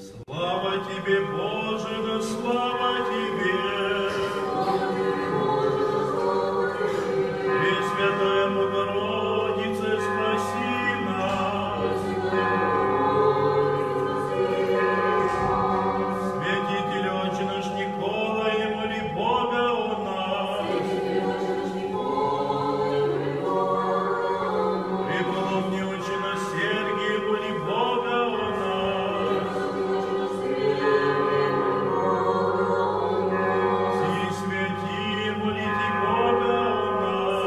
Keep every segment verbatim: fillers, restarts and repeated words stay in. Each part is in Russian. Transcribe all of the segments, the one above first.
Слава тебе, Боже, да слава тебе! Пресвятая Богородице, спаси нас! Святитель Отче наш Николай, моли Бога о нас! Преподобный Отче наш Сергий, моли Бога о нас! Все святые, молите Бога о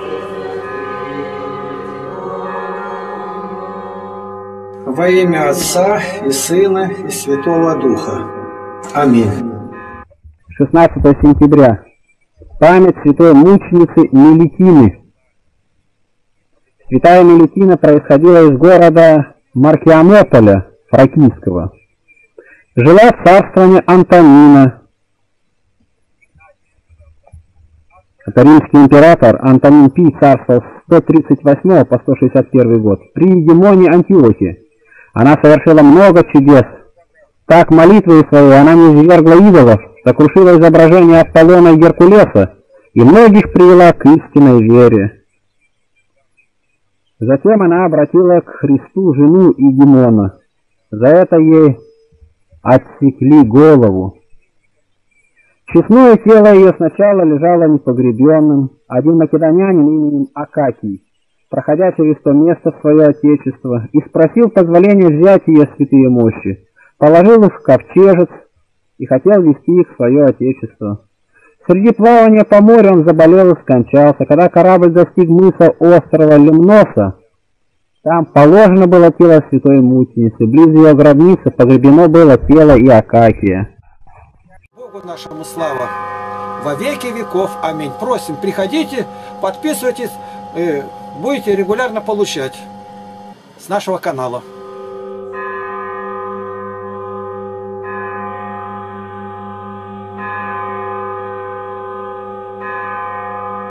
нас! Во имя Отца и Сына и Святого Духа. Аминь. шестнадцатое сентября. Память святой мученицы Мелитины. Святая Мелитина происходила из города Маркианополя Фракийского. Жила в царствовании Антонина. Это римский император Антонин Пий царствовал с сто тридцать восьмого по сто шестьдесят первый год при Егемонии Антиохии. Она совершила много чудес. Так молитвой своей она низвергла идолов, сокрушила изображение Аполлона и Геркулеса и многих привела к истинной вере. Затем она обратила к Христу жену Егемона. За это ей отсекли голову. Честное тело ее сначала лежало непогребенным. Один македонянин именем Акакий, проходя через то место в свое отечество, и спросил позволения взять ее святые мощи, положил их в ковчежец и хотел вести их в свое отечество. Среди плавания по морю он заболел и скончался. Когда корабль достиг мыса острова Лимноса, там положено было тело святой мученицы, близ ее гробницы погребено было тело и Акакия. Богу нашему слава во веки веков. Аминь. Просим, приходите, подписывайтесь, будете регулярно получать с нашего канала.